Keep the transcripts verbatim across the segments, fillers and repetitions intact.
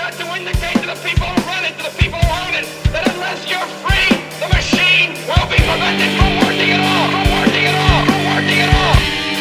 got to indicate to the people who run it, to the people who own it, that unless you're free, the machine will be prevented from working at all, from working at all, from working at all.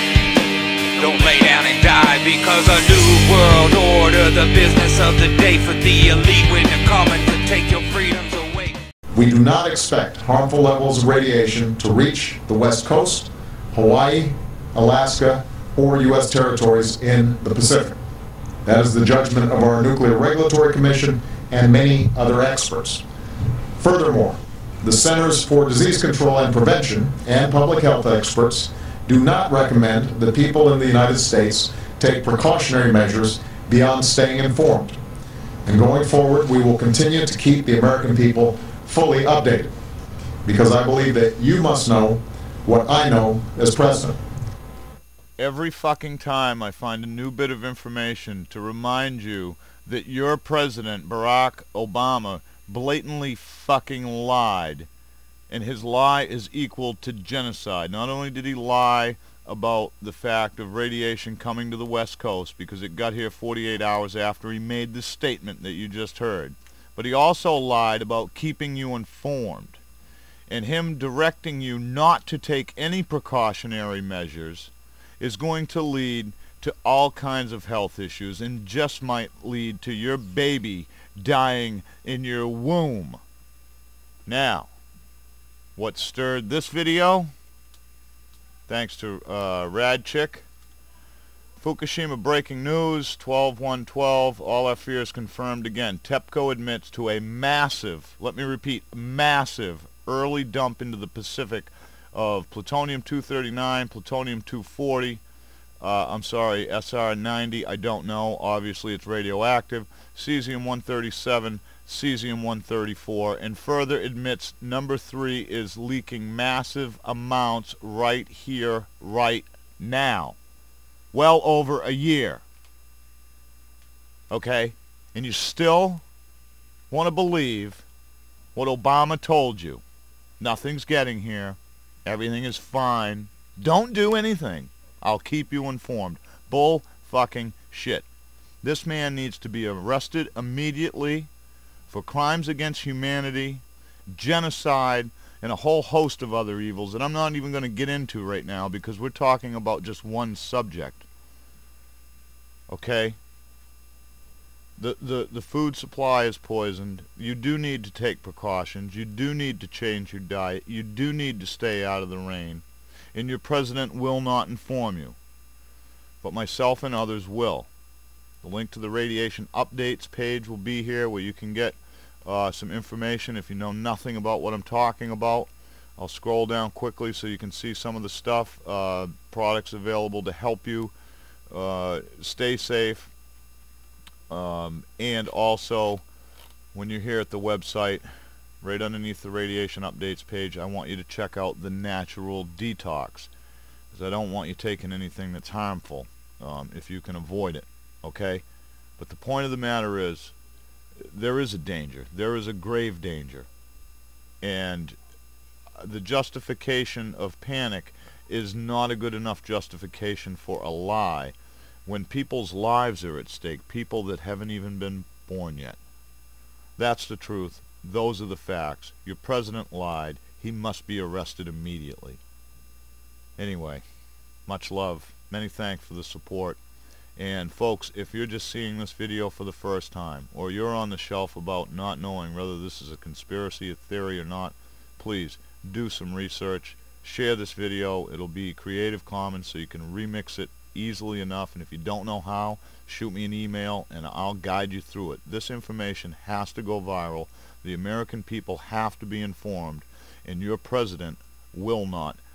Don't lay down and die because a new world order, the business of the day for the elite when they're coming to take your freedoms away. We do not expect harmful levels of radiation to reach the West Coast, Hawaii, Alaska, or U S territories in the Pacific. That is the judgment of our Nuclear Regulatory Commission and many other experts. Furthermore, the Centers for Disease Control and Prevention and public health experts do not recommend that people in the United States take precautionary measures beyond staying informed. And going forward, we will continue to keep the American people fully updated, because I believe that you must know what I know as president. Every fucking time I find a new bit of information to remind you that your president, Barack Obama, blatantly fucking lied, and his lie is equal to genocide. Not only did he lie about the fact of radiation coming to the West Coast because it got here forty-eight hours after he made the statement that you just heard, but he also lied about keeping you informed, and him directing you not to take any precautionary measures is going to lead to all kinds of health issues and just might lead to your baby dying in your womb. Now, what stirred this video? Thanks to uh, Rad Chick. Fukushima breaking news, twelve one twelve, all our fears confirmed again. TEPCO admits to a massive, let me repeat, massive early dump into the Pacific of plutonium two thirty-nine, plutonium two forty, uh, I'm sorry, S R ninety, I don't know, obviously it's radioactive, cesium one thirty-seven, cesium one thirty-four, and further admits number three is leaking massive amounts right here, right now. Well over a year. Okay? And you still want to believe what Obama told you. Nothing's getting here. Everything is fine. Don't do anything. I'll keep you informed. Bull fucking shit. This man needs to be arrested immediately for crimes against humanity, genocide, and a whole host of other evils that I'm not even going to get into right now because we're talking about just one subject. Okay? The, the, the food supply is poisoned. You do need to take precautions. You do need to change your diet. You do need to stay out of the rain. And your president will not inform you. But myself and others will. The link to the radiation updates page will be here where you can get uh, some information if you know nothing about what I'm talking about. I'll scroll down quickly so you can see some of the stuff, uh, products available to help you uh, stay safe. Um, and also, when you're here at the website, right underneath the radiation updates page, I want you to check out the natural detox, because I don't want you taking anything that's harmful um, if you can avoid it, okay? But the point of the matter is, there is a danger. There is a grave danger. And the justification of panic is not a good enough justification for a lie when people's lives are at stake, people that haven't even been born yet. That's the truth. Those are the facts. Your president lied. He must be arrested immediately. Anyway, much love. Many thanks for the support. And folks, if you're just seeing this video for the first time, or you're on the shelf about not knowing whether this is a conspiracy theory or not, please do some research. Share this video. It'll be Creative Commons so you can remix it easily enough, and if you don't know how, shoot me an email and I'll guide you through it. This information has to go viral. The American people have to be informed, and your president will not